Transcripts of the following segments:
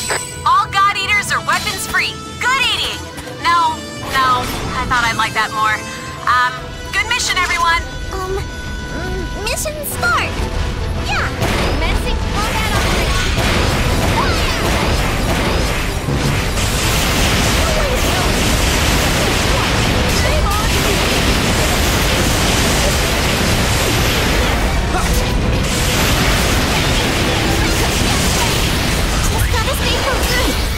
All God Eaters are weapons free. Good eating. No, I thought I'd like that more. Good mission, everyone. Mission start. Yeah. Commencing combat operation. Just gotta stay focused.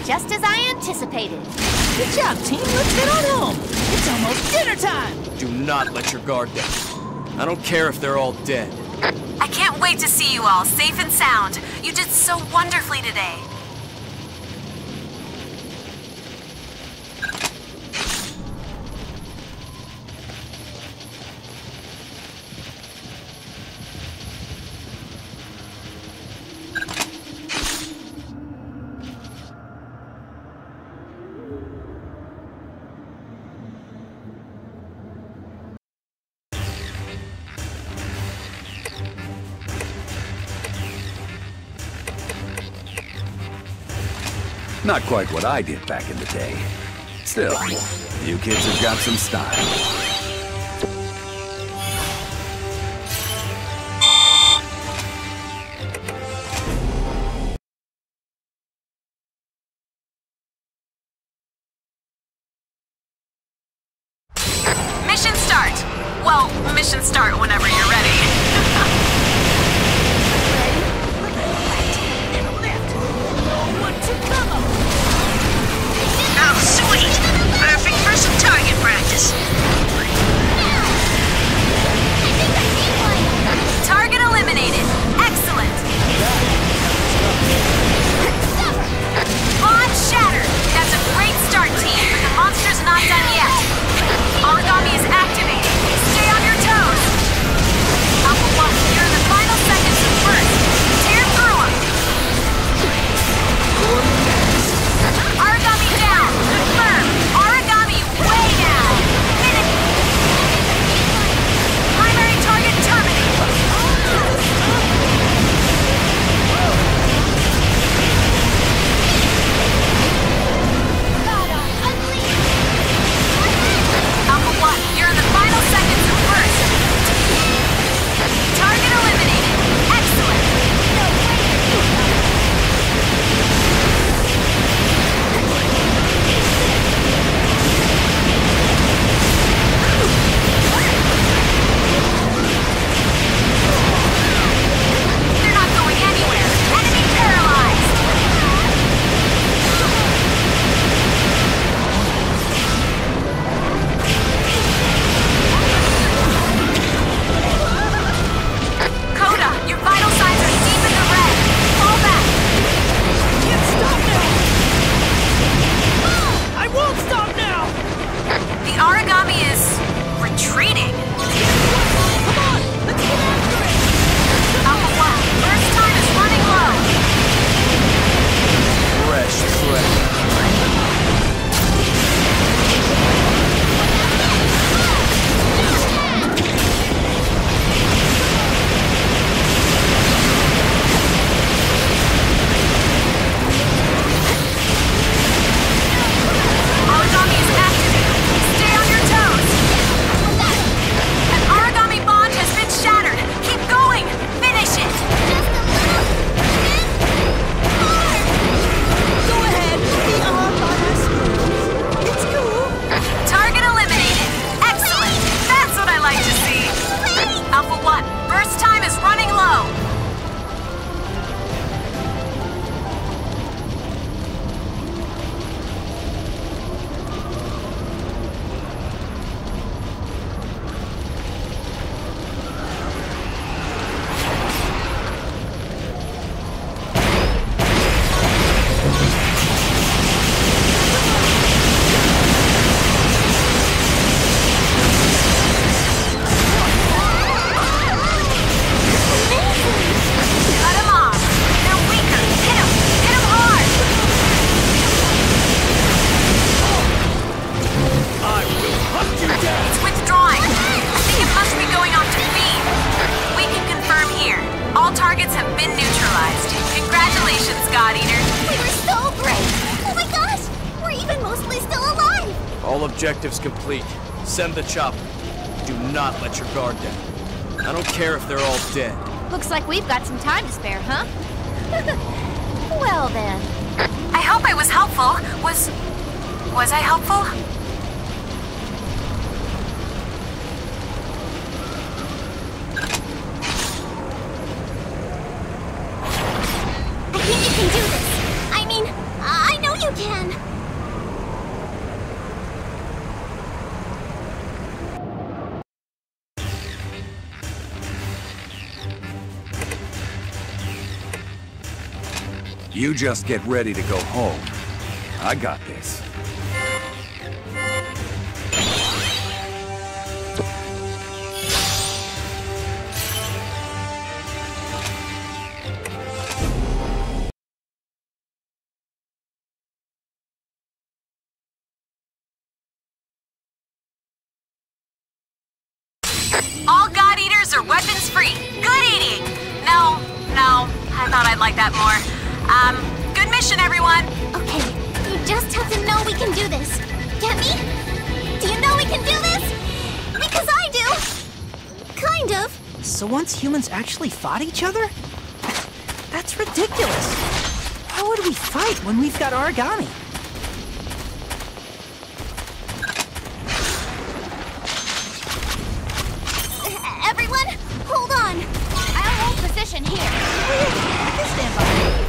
just as I anticipated. Good job, team. Let's head on home. It's almost dinner time. Do not let your guard down. I don't care if they're all dead. I can't wait to see you all safe and sound. You did so wonderfully today. Not quite what I did back in the day. Still, you kids have got some style. Mission start! Well, mission start whenever you're ready. Oh, sweet! Perfect for some target practice. Target eliminated. Excellent. Bond shattered. That's a great start, team, but the monster's not done yet. Origami is activated. Stay on your toes. Alpha 1, you're in the final seconds of first. Tear through him. Origami down. Confirm. Origami way down. Finish. Primary target terminated. Alpha 1, you're in the final seconds of first. Target eliminated. Excellent. They're not going anywhere. Enemy paralyzed. Coda, your vital signs are deep in the red. Fall back. Can't stop now. I won't stop now. The origami is retreating. Come on, let's get after it. Alpha 1, first time is running low. Fresh treasure. Origami is activated. Stay on your toes. An origami bond has been shattered. Keep going. Finish it. Go ahead. The arm on us. It's cool. Target eliminated. Excellent. That's what I like to see. Alpha 1, first time is running low. Cut him off. They're weaker. Hit him. Hit him hard. I will hunt you down! It's withdrawing. I think it must be going off to feed. We can confirm here. All targets have been neutralized. Congratulations, God Eater. We were so brave! Oh my gosh! We're even mostly still alive! All objectives complete. Send the chopper. Do not let your guard down. I don't care if they're all dead. Looks like we've got some time to spare, huh? Well then. I hope I was helpful. Was I helpful? I think you can do this. I mean, I know you can. You just get ready to go home. I got this. All God Eaters are weapons free. Good eating. No, I thought I'd like that more. Good mission, everyone. Okay, you just have to know we can do this. Get me? Do you know we can do this? Because I do. Kind of. So once humans actually fought each other? That's ridiculous. How would we fight when we've got origami? Everyone, hold on. I'll hold position here. I can stand by.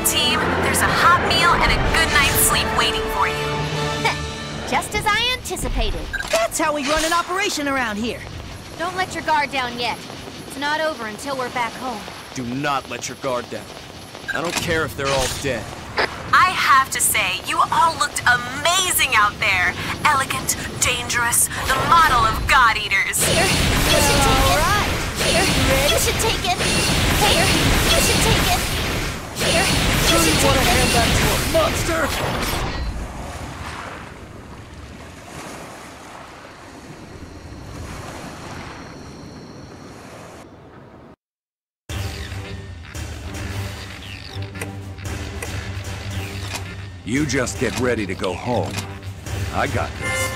team, there's a hot meal and a good night's sleep waiting for you. Just as I anticipated. That's how we run an operation around here. Don't let your guard down yet. It's not over until we're back home. Do not let your guard down. I don't care if they're all dead. I have to say, you all looked amazing out there. Elegant, dangerous, the model of God Eaters. Here, you should take it. Here, you should take it. Here, you should take it. Here, you should take it. hand that to a monster? You just get ready to go home. I got this.